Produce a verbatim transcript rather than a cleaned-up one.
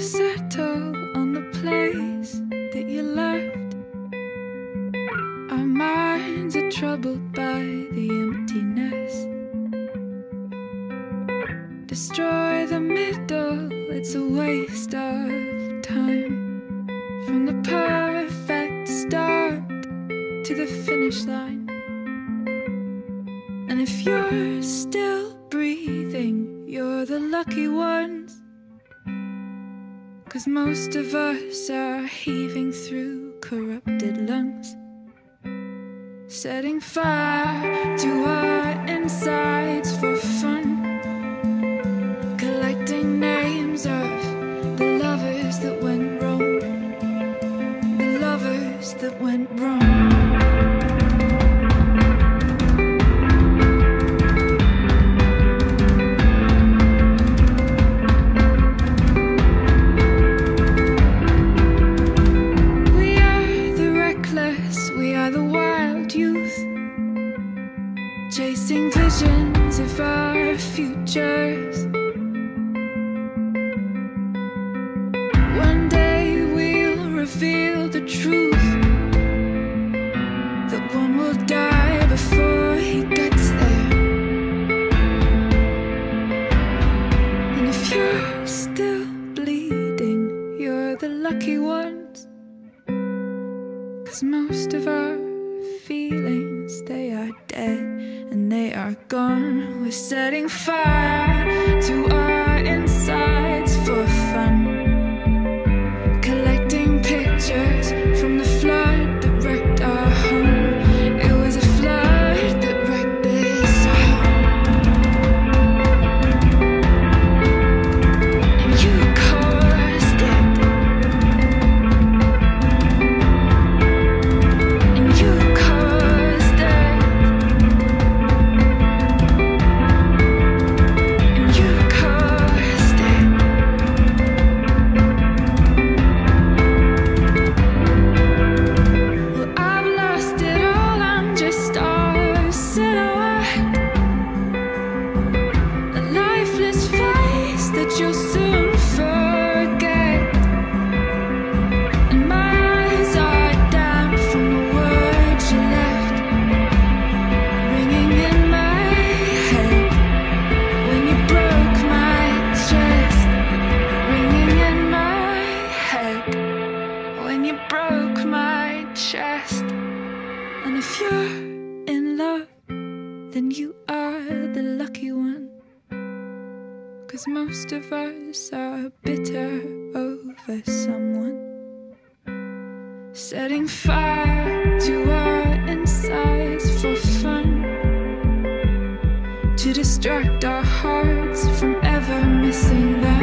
settle on the place that you left. Our minds are troubled by the emptiness. Destroy the middle, it's a waste of time. From the perfect start to the finish line. And if you're still breathing, you're the lucky ones. 'Cause most of us are heaving through corrupted lungs, setting fire to our insides for fun, collecting names of the lovers that went wrong, the lovers that went wrong. Chasing visions of our futures. One day we'll reveal the truth, that one will die before he gets there. And if you're still bleeding, you're the lucky ones. 'Cause most of our feelings, they are dead and they are gone. We're setting fire to our insides for fun, collecting pictures from the flood that wrecked our home. It was a flood that wrecked this home. And you caused it. And you caused it. And you caused it. Well, I've lost it all, I'm just our silhouette, a lifeless face that you'll soon forget. And my eyes are damp from the words you left, ringing in my head when you broke my chest, ringing in my head when you broke my chest. And if you're in love, then you are the lucky one. 'Cause most of us are bitter over someone, setting fire to our insides for fun, to distract our hearts from ever missing them.